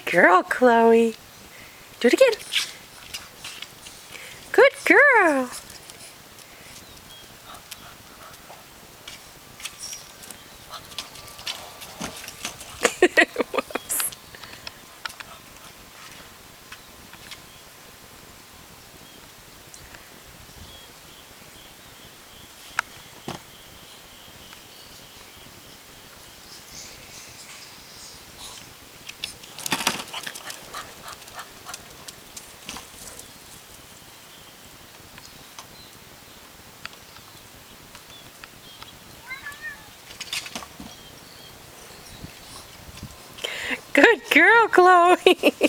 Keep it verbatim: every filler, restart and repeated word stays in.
girl, Chloe. Do it again. Good girl. Whoops. Good girl, Chloe.